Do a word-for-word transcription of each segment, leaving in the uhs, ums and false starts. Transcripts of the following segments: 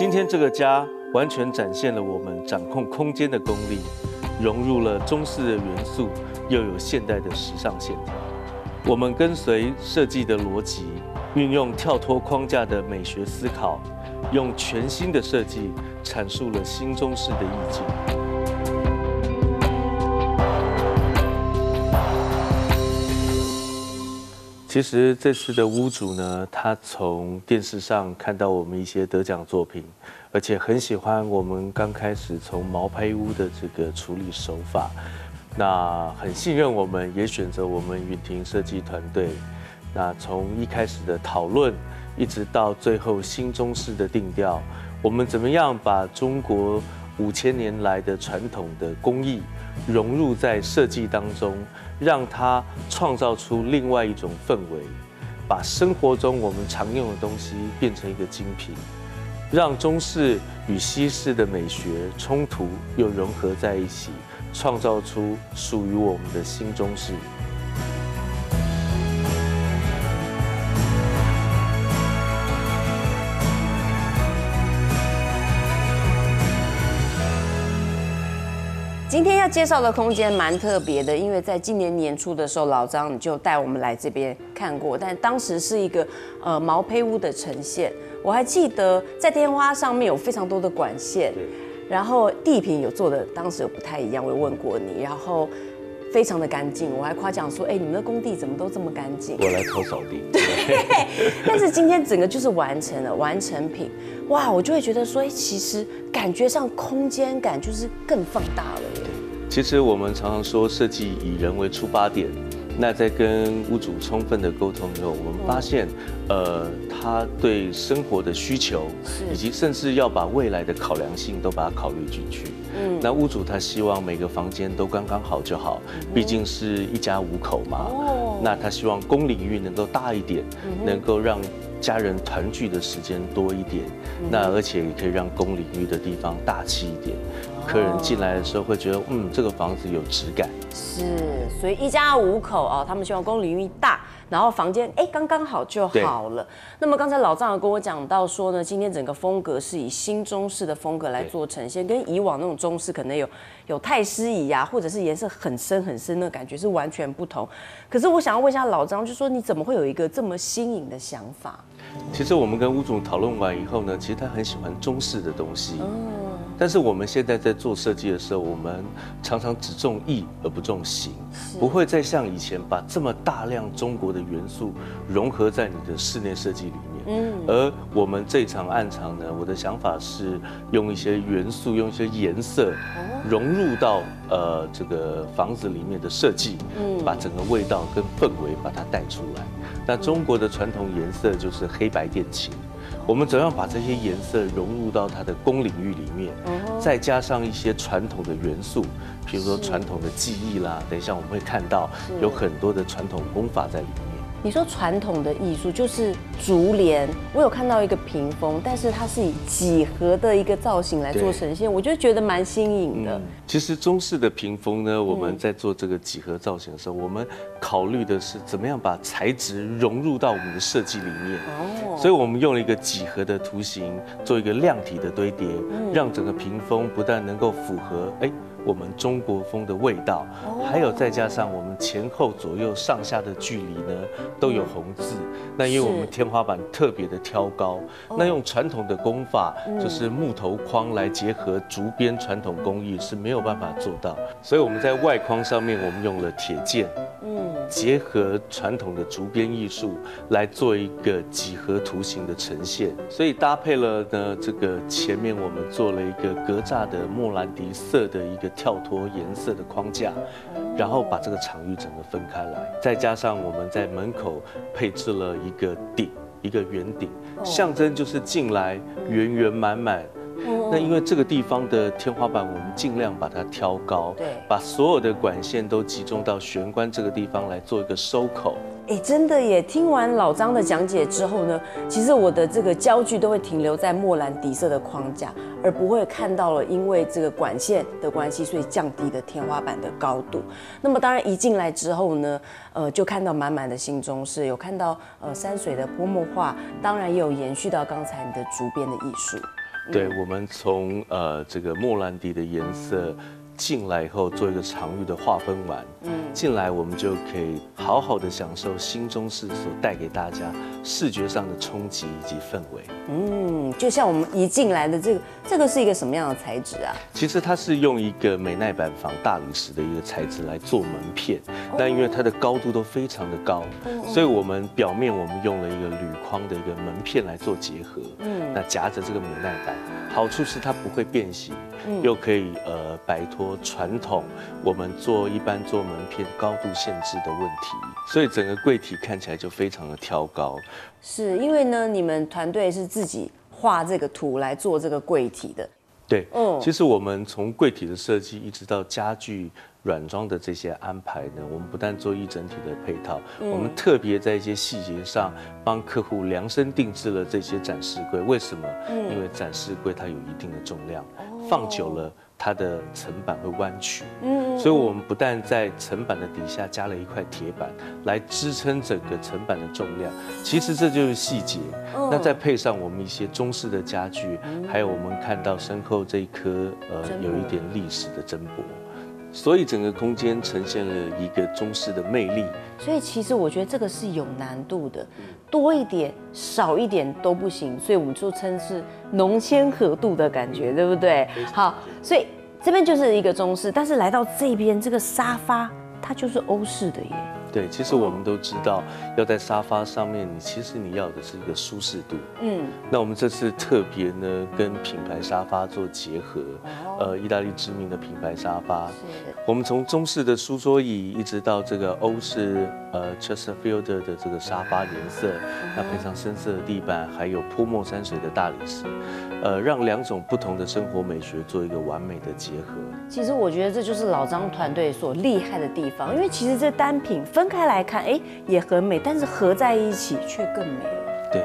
今天这个家完全展现了我们掌控空间的功力，融入了中式的元素，又有现代的时尚线条。我们跟随设计的逻辑，运用跳脱框架的美学思考，用全新的设计阐述了新中式的意境。其实这次的屋主呢，他从电视上看到我们一些得奖作品，而且很喜欢我们刚开始从毛坯屋的这个处理手法，那很信任我们，也选择我们允庭设计团队。那从一开始的讨论，一直到最后新中式的定调，我们怎么样把中国五千年来的传统的工艺融入在设计当中，让它创造出另外一种氛围，把生活中我们常用的东西变成一个精品，让中式与西式的美学冲突又融合在一起，创造出属于我们的新中式。 今天要介绍的空间蛮特别的，因为在今年年初的时候，老张你就带我们来这边看过，但当时是一个呃毛坯屋的呈现。我还记得在天花上面有非常多的管线，然后地坪有做的当时有不太一样，我有问过你，然后非常的干净，我还夸奖说，哎，你们的工地怎么都这么干净？ 我来偷扫地。 对，但是今天整个就是完成了完成品，哇，我就会觉得说，哎，其实感觉上空间感就是更放大了耶。 其实我们常常说设计以人为出发点，那在跟屋主充分的沟通以后，我们发现，呃，他对生活的需求，以及甚至要把未来的考量性都把它考虑进去。嗯，那屋主他希望每个房间都刚刚好就好，毕竟是一家五口嘛。哦，那他希望公领域能够大一点，能够让家人团聚的时间多一点，那而且也可以让公领域的地方大气一点。客人进来的时候会觉得，嗯，这个房子有质感。 是，所以一家五口哦，他们希望公领域大，然后房间哎刚刚好就好了。那么刚才老张有跟我讲到说呢，今天整个风格是以新中式的风格来做呈现，跟以往那种中式可能有有太师椅呀，或者是颜色很深很深的感觉是完全不同。可是我想要问一下老张，就说你怎么会有一个这么新颖的想法？ 其实我们跟屋主讨论完以后呢，其实他很喜欢中式的东西。嗯。但是我们现在在做设计的时候，我们常常只重意而不重形，不会再像以前把这么大量中国的元素融合在你的室内设计里面。嗯，而我们这场暗场呢，我的想法是用一些元素，用一些颜色融入到呃这个房子里面的设计，嗯，把整个味道跟氛围把它带出来。那中国的传统颜色就是黑白靛青。我们怎样把这些颜色融入到它的工领域里面，再加上一些传统的元素，比如说传统的技艺啦，等一下我们会看到有很多的传统工法在里面。 你说传统的艺术就是竹帘，我有看到一个屏风，但是它是以几何的一个造型来做呈现，我就觉得蛮新颖的。嗯， 其实中式的屏风呢，我们在做这个几何造型的时候，我们考虑的是怎么样把材质融入到我们的设计里面。哦，所以我们用了一个几何的图形做一个量体的堆叠，让整个屏风不但能够符合哎。我们中国风的味道，还有再加上我们前后左右上下的距离呢，都有红字。那因为我们天花板特别的挑高，那用传统的工法，就是木头框来结合竹编传统工艺是没有办法做到。所以我们在外框上面，我们用了铁件，嗯，结合传统的竹编艺术来做一个几何图形的呈现。所以搭配了呢，这个前面我们做了一个格栅的莫兰迪色的一个跳脱颜色的框架，然后把这个场域整个分开来，再加上我们在门口配置了一个顶，一个圆顶，象征就是进来圆圆满满。那因为这个地方的天花板，我们尽量把它挑高，对，把所有的管线都集中到玄关这个地方来做一个收口。 哎，真的耶！听完老张的讲解之后呢，其实我的这个焦距都会停留在莫兰迪色的框架，而不会看到了因为这个管线的关系，所以降低了天花板的高度。那么当然一进来之后呢，呃，就看到满满的新中式，有看到呃山水的泼墨画，当然也有延续到刚才你的竹编的艺术。 对，我们从呃这个莫兰迪的颜色进来以后，做一个场域的划分完，嗯，进来我们就可以好好的享受新中式所带给大家视觉上的冲击以及氛围。 嗯，就像我们一进来的这个，这个是一个什么样的材质啊？ 其实它是用一个美耐板仿大理石的一个材质来做门片，但因为它的高度都非常的高，所以我们表面我们用了一个铝框的一个门片来做结合，嗯，那夹着这个美耐板，好处是它不会变形，又可以呃摆脱传统我们做一般做门片高度限制的问题，所以整个柜体看起来就非常的挑高。 是因为呢，你们团队是自己画这个图来做这个柜体的。 对，嗯，其实我们从柜体的设计一直到家具软装的这些安排呢，我们不但做一整体的配套，嗯、我们特别在一些细节上帮客户量身定制了这些展示柜。为什么？嗯、因为展示柜它有一定的重量，哦、放久了它的层板会弯曲，嗯，所以我们不但在层板的底下加了一块铁板来支撑整个层板的重量，其实这就是细节。嗯、那再配上我们一些中式的家具，嗯、还有我们看到身后这一颗呃有一点历史的针箔。所以整个空间呈现了一个中式的魅力。 所以其实我觉得这个是有难度的，多一点少一点都不行，所以我们就称是浓鲜合度的感觉，对不对？好，所以这边就是一个中式，但是来到这边这个沙发，它就是欧式的耶。 对，其实我们都知道，要在沙发上面，你其实你要的是一个舒适度。嗯，那我们这次特别呢，跟品牌沙发做结合，呃，意大利知名的品牌沙发。是。我们从中式的书桌椅，一直到这个欧式呃 Chesterfield 的这个沙发颜色，那配上深色的地板，还有泼墨山水的大理石，呃，让两种不同的生活美学做一个完美的结合。 其实我觉得这就是老张团队所厉害的地方，因为其实这单品分开来看，哎，也很美，但是合在一起却更美了。 对。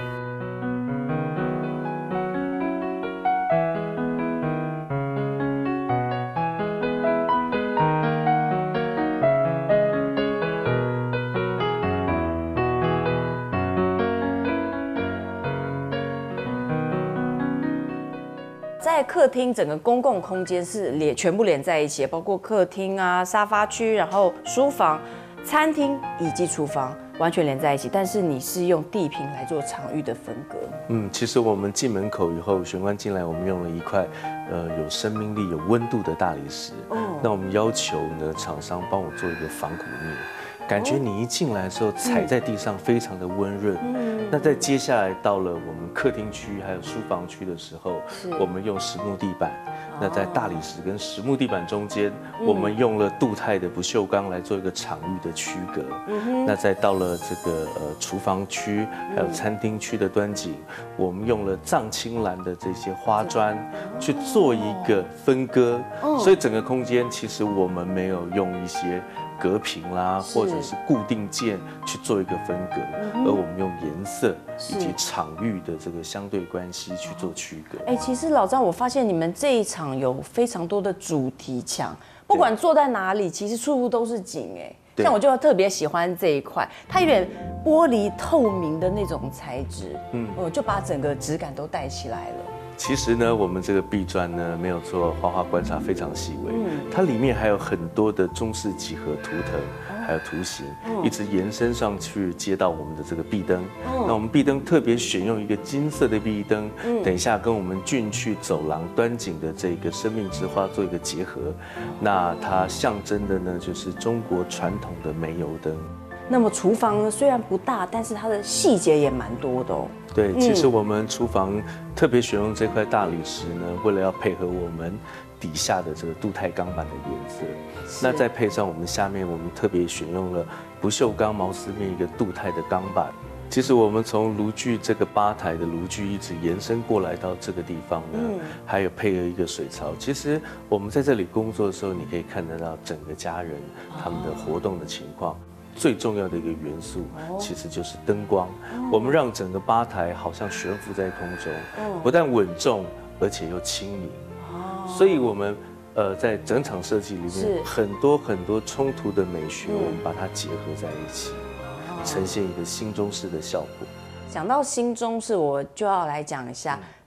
在客厅整个公共空间是连全部连在一起，包括客厅啊、沙发区，然后书房、餐厅以及厨房完全连在一起。但是你是用地坪来做场域的分隔。 嗯，其实我们进门口以后，玄关进来，我们用了一块呃有生命力、有温度的大理石。哦。那我们要求呢，厂商帮我做一个仿古面。感觉你一进来的时候踩在地上非常的温润。嗯，那在接下来到了我们客厅区还有书房区的时候，我们用实木地板。那在大理石跟实木地板中间，我们用了镀钛的不锈钢来做一个场域的区隔。嗯，那再到了这个呃厨房区还有餐厅区的端景，我们用了藏青蓝的这些花砖去做一个分割。所以整个空间其实我们没有用一些隔屏啦，或者是固定件去做一个分隔，而我们用颜色以及场域的这个相对关系去做区隔。 哎，其实老张，我发现你们这一场有非常多的主题墙，不管坐在哪里，其实处处都是景。哎，像我就特别喜欢这一块，它有点玻璃透明的那种材质，嗯，就把整个质感都带起来了。 其实呢，我们这个壁砖呢，没有做花花观察，非常细微。嗯，它里面还有很多的中式几何图腾，还有图形，一直延伸上去接到我们的这个壁灯。那我们壁灯特别选用一个金色的壁灯，等一下跟我们进去走廊端景的这个生命之花做一个结合。那它象征的呢，就是中国传统的煤油灯。 那么厨房呢，虽然不大，但是它的细节也蛮多的哦。 对，其实我们厨房特别选用这块大理石呢，为了要配合我们底下的这个镀钛钢板的颜色，那再配上我们下面我们特别选用了不锈钢毛丝面一个镀钛的钢板。其实我们从炉具这个吧台的炉具一直延伸过来到这个地方呢，嗯、还有配合一个水槽。其实我们在这里工作的时候，你可以看得到整个家人他们的活动的情况。最重要的一个元素其实就是灯光，我们让整个吧台好像悬浮在空中，不但稳重，而且又轻盈。所以我们呃在整场设计里面，很多很多冲突的美学，我们把它结合在一起，呈现一个新中式的效果。 讲到新中式，我就要来讲一下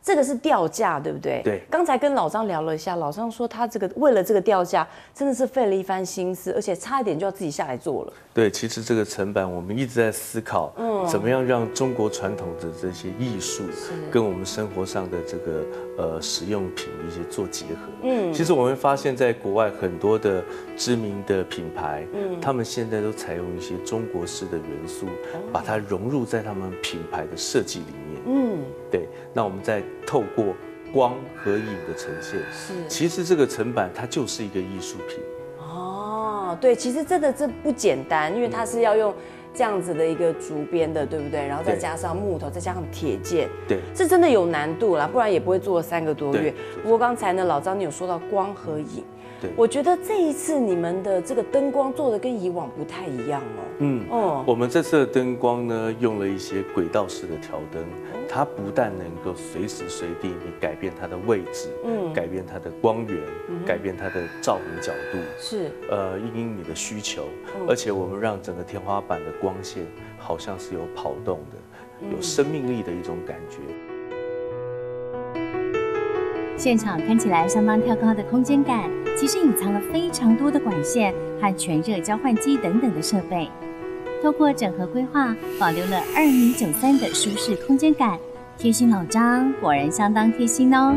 这个是吊架，对不对？ 对。 刚才跟老张聊了一下，老张说他这个为了这个吊架，真的是费了一番心思，而且差一点就要自己下来做了。 对，其实这个层板我们一直在思考，嗯，怎么样让中国传统的这些艺术跟我们生活上的这个呃实用品一些做结合。嗯，其实我们会发现，在国外很多的知名的品牌，嗯，他们现在都采用一些中国式的元素，把它融入在他们品牌的设计里面。嗯，对。那我们再透过光和影的呈现，是，其实这个层板它就是一个艺术品。 哦，对，其实真的这不简单，因为它是要用这样子的一个竹编的，对不对？然后再加上木头，再加上铁件， 对， 这真的有难度啦，不然也不会做了三个多月。不过刚才呢，老张你有说到光和影。对，我觉得这一次你们的这个灯光做的跟以往不太一样哦。嗯，哦， 我们这次的灯光呢，用了一些轨道式的调灯，它不但能够随时随地你改变它的位置，嗯，改变它的光源，嗯、改变它的照明角度， 是， 呃，因应你的需求，嗯、而且我们让整个天花板的光线好像是有跑动的，有生命力的一种感觉。 现场看起来相当跳高的空间感，其实隐藏了非常多的管线和全热交换机等等的设备。透过整合规划，保留了二米九三的舒适空间感。贴心老张果然相当贴心哦。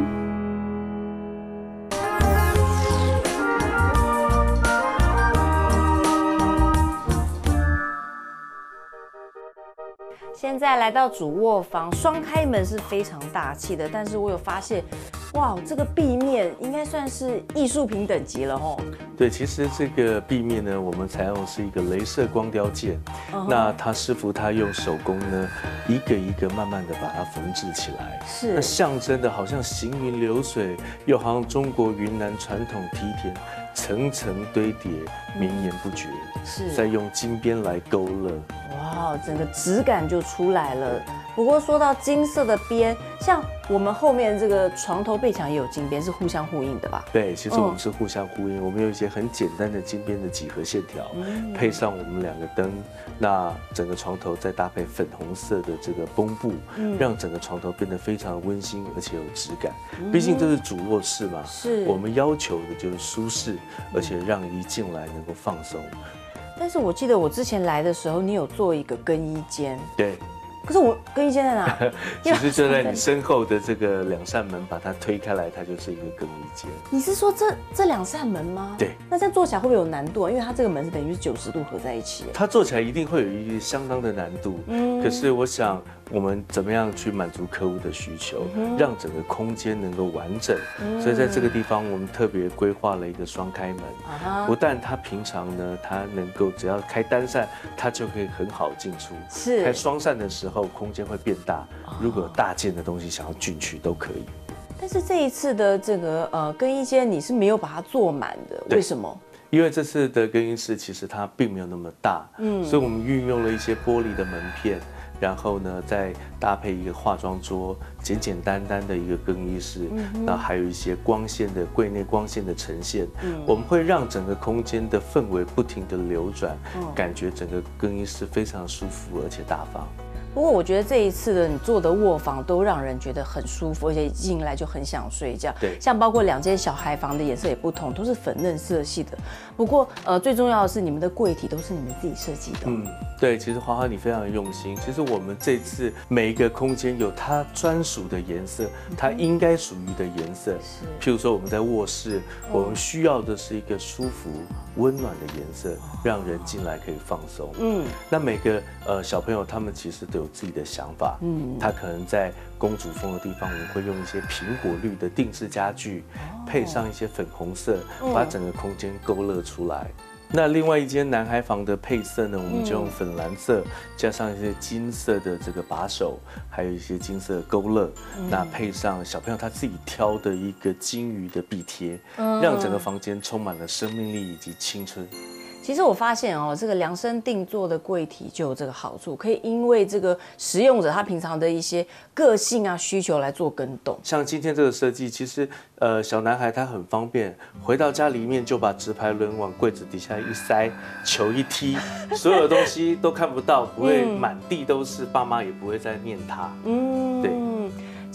现在来到主卧房，双开门是非常大气的，但是我有发现，哇，这个壁面应该算是艺术品等级了哦。 对，其实这个壁面呢，我们采用的是一个雷射光雕件， uh-huh. 那他师傅他用手工呢，一个一个慢慢的把它缝制起来， 是， 那象征的好像行云流水，又好像中国云南传统梯田，层层堆叠，绵延不绝，是，再用金边来勾勒。 哇，整个质感就出来了。不过说到金色的边，像我们后面这个床头背墙也有金边，是互相呼应的吧？ 对，其实我们是互相呼应。嗯、我们有一些很简单的金边的几何线条，嗯、配上我们两个灯，那整个床头再搭配粉红色的这个绷布，嗯、让整个床头变得非常温馨而且有质感。嗯、毕竟这是主卧室嘛，是我们要求的就是舒适，而且让一进来能够放松。 但是我记得我之前来的时候，你有做一个更衣间。 对。 可是我更衣间在哪？ 其实就在你身后的这个两扇门，把它推开来，它就是一个更衣间。 你是说这这两扇门吗？ 对。 那这样做起来会不会有难度啊？因为它这个门是等于是九十度合在一起。 它做起来一定会有一个相当的难度。嗯。可是我想，我们怎么样去满足客户的需求，嗯、让整个空间能够完整？嗯、所以在这个地方，我们特别规划了一个双开门。啊、不但它平常呢，它能够只要开单扇，它就可以很好进出。 是。 开双扇的时候，空间会变大，如果有大件的东西想要进去都可以。 但是这一次的这个呃更衣间你是没有把它做满的，为什么？ 因为这次的更衣室其实它并没有那么大，嗯，所以我们运用了一些玻璃的门片，然后呢再搭配一个化妆桌，简简单单的一个更衣室，嗯，那还有一些光线的柜内光线的呈现，嗯，我们会让整个空间的氛围不停的流转，嗯，感觉整个更衣室非常舒服而且大方。 不过我觉得这一次的你做的卧房都让人觉得很舒服，而且一进来就很想睡觉。 对， 像包括两间小孩房的颜色也不同，都是粉嫩色系的。不过呃，最重要的是你们的柜体都是你们自己设计的。 嗯，对，其实花花你非常用心。其实我们这次每一个空间有它专属的颜色，它应该属于的颜色。是，譬如说我们在卧室，我们需要的是一个舒服、温暖的颜色，让人进来可以放松。嗯，那每个呃小朋友他们其实都有自己的想法，嗯，他可能在公主风的地方，我们会用一些苹果绿的定制家具，哦、配上一些粉红色，把整个空间勾勒出来。嗯、那另外一间男孩房的配色呢，我们就用粉蓝色，加上一些金色的这个把手，还有一些金色的勾勒，嗯、那配上小朋友他自己挑的一个金鱼的壁贴，嗯、让整个房间充满了生命力以及青春。 其实我发现哦，这个量身定做的柜体就有这个好处，可以因为这个使用者他平常的一些个性啊需求来做更动。 像今天这个设计，其实呃小男孩他很方便，回到家里面就把直排轮往柜子底下一塞，球一踢，所有的东西都看不到，不会满地都是，爸妈也不会再念他。嗯，对。 其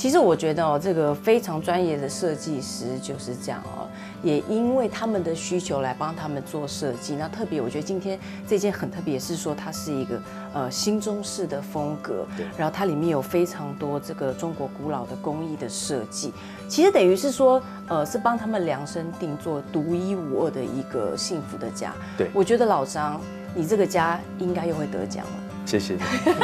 其实我觉得哦，这个非常专业的设计师就是这样哦，也因为他们的需求来帮他们做设计。那特别，我觉得今天这件很特别，是说它是一个呃新中式的风格，然后它里面有非常多这个中国古老的工艺的设计。其实等于是说，呃，是帮他们量身定做、独一无二的一个幸福的家。 对， 我觉得老张，你这个家应该又会得奖了。 谢谢你。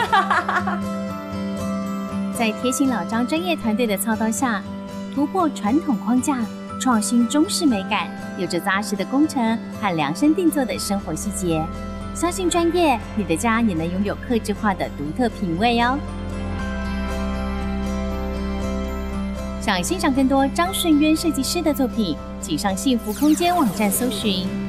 在贴心老张专业团队的操刀下，突破传统框架，创新中式美感，有着扎实的工程和量身定做的生活细节。相信专业，你的家也能拥有客制化的独特品味哦。想欣赏更多张顺渊设计师的作品，请上幸福空间网站搜寻。